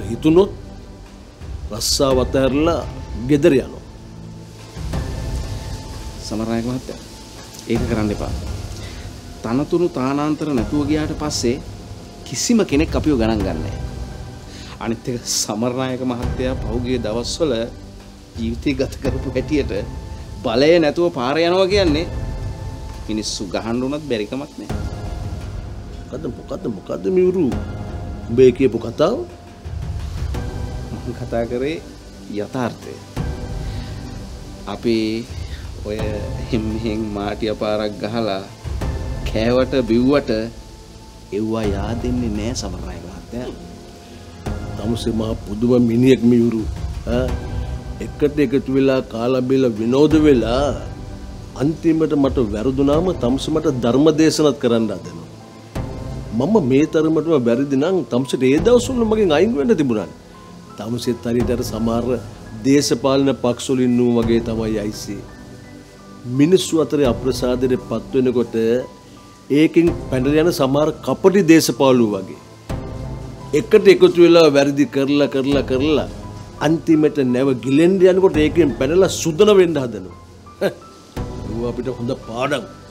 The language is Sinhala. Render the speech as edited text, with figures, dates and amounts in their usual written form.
හිතුනොත් රස්සාව අතහැරලා ගෙදර යනවා. සමරනායක මහත්තයා ඒක කරන්න එපා. තනතුරු තානාන්තර නැතුව ගියාට පස්සේ කිසිම කෙනෙක් අපිව ගණන් ගන්නෑ. අනිත් එක සමරනායක මහත්තයා පහුගිය දවස්වල ජීවිතය ගත කරපු හැටියට බලය නැතුව පාර යනවා කියන්නේ මිනිස්සු ගහන්න උනත් බැරි කමක් නෑ. මොකද්ද මියුරු? උඹේ කියපු කතාව? මම කතා කරේ යථාර්ථය. අපි ඔය හිම්හෙන් මාටිය පාරක් ගහලා කෑවට බිව්වට එව්වා yaadෙන්නේ නෑ සමරනායක මහත්තයා. තමුසේ මහ පුදුම මිනිහෙක් මියුරු. එකට එකතු වෙලා කාලා බීලා විනෝද වෙලා අන්තිමට මට වැරදුනාම තමුසේ මට ධර්ම දේශනත් කරන්න හදනවා. මම මේ තරමටම වැරදි නම් තමුසේට ඒ දවස්වල මගෙන් අයින් වෙන්න තිබුණා. තමුසේත් හරියට සමහර දේශපාලන පක්ෂවල ඉන්නු වගේ තමයි අයිසේ. මිනිස්සු අතරේ අප්‍රසාදයට පත් වෙනකොට ඒකෙන් පැනලා යන සමහර කපටි දේශපාලු වගේ එකට එකතු වෙලා වැරදි කරලා අන්තිමට නැව ගිලෙන්න යනකොට ඒකෙන් පැනලා සුදන වෙන්න හදනවා. ඌ අපිට හොඳ පාඩම්.